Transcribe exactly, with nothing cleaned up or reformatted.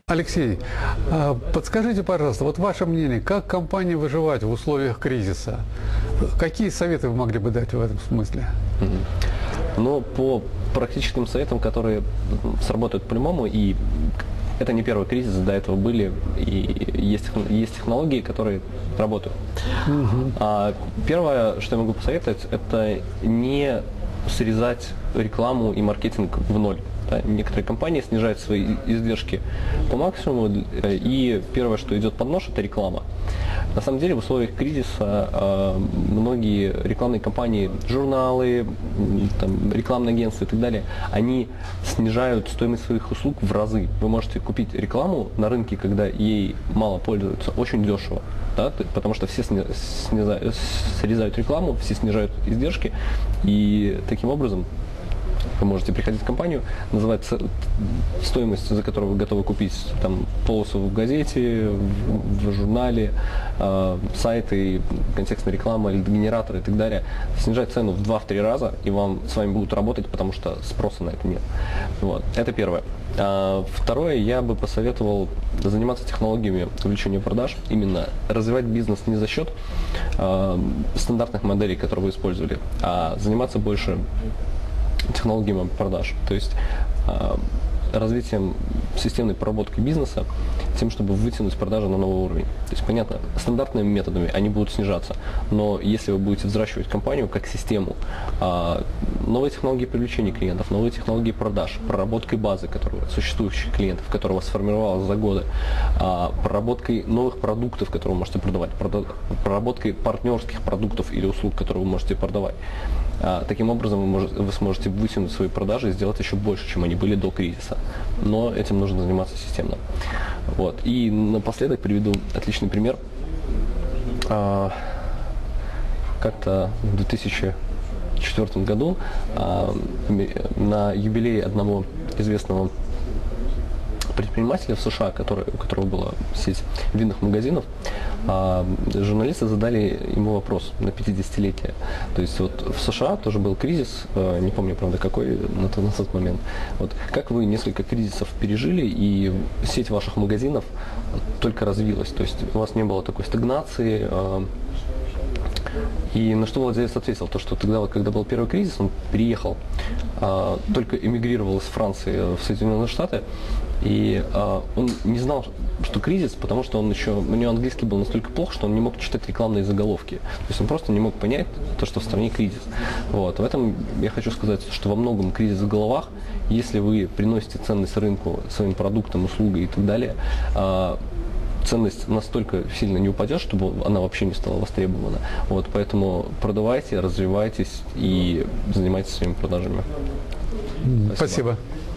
Алексей, подскажите, пожалуйста, вот ваше мнение, как компании выживать в условиях кризиса? Какие советы вы могли бы дать в этом смысле? Ну, по практическим советам, которые сработают по-любому, и это не первый кризис, до этого были, и есть, есть технологии, которые работают. Угу. А первое, что я могу посоветовать, это не срезать рекламу и маркетинг в ноль. Да, некоторые компании снижают свои издержки по максимуму, и первое, что идет под нож, это реклама. На самом деле в условиях кризиса э, многие рекламные компании, журналы, там, рекламные агентства и так далее, они снижают стоимость своих услуг в разы. Вы можете купить рекламу на рынке, когда ей мало пользуются, очень дешево. Да, потому что все снижают, срезают рекламу, все снижают издержки, и таким образом вы можете приходить в компанию, называть стоимость, за которую вы готовы купить там, полосу в газете, в, в журнале, э, сайты, контекстная реклама, лид-генераторы и так далее, снижать цену в два-три раза, и вам с вами будут работать, потому что спроса на это нет. Вот. Это первое. А второе, я бы посоветовал заниматься технологиями увеличения продаж, именно развивать бизнес не за счет э, стандартных моделей, которые вы использовали, а заниматься больше технологиями продаж, то есть э, развитием системной проработки бизнеса, тем, чтобы вытянуть продажи на новый уровень. То есть, понятно, стандартными методами они будут снижаться, но если вы будете взращивать компанию как систему, э, новые технологии привлечения клиентов, новые технологии продаж, проработкой базы которые, существующих клиентов, которая сформировалась за годы, э, проработкой новых продуктов, которые вы можете продавать, проработкой партнерских продуктов или услуг, которые вы можете продавать. А, таким образом вы, можете, вы сможете вытянуть свои продажи и сделать еще больше, чем они были до кризиса. Но этим нужно заниматься системно. Вот. И напоследок приведу отличный пример. А, как-то в две тысячи четвёртом году а, на юбилее одного известного предпринимателя в США, который, у которого была сеть винных магазинов, а, журналисты задали ему вопрос на пятидесятилетие. То есть вот в США тоже был кризис, а, не помню, правда, какой на тот, на тот момент. Вот, как вы несколько кризисов пережили, и сеть ваших магазинов только развилась? То есть у вас не было такой стагнации. А, и на что владелец ответил, то, что тогда, когда был первый кризис, он приехал, а, только эмигрировал из Франции в Соединенные Штаты, и а, он не знал, что кризис, потому что он еще, у него английский был настолько плох, что он не мог читать рекламные заголовки. То есть он просто не мог понять то, что в стране кризис. Вот. В этом я хочу сказать, что во многом кризис в головах. Если вы приносите ценность рынку своим продуктам, услугам и так далее, а, ценность настолько сильно не упадет, чтобы она вообще не стала востребована. Вот, поэтому продавайте, развивайтесь и занимайтесь своими продажами. Спасибо. Спасибо.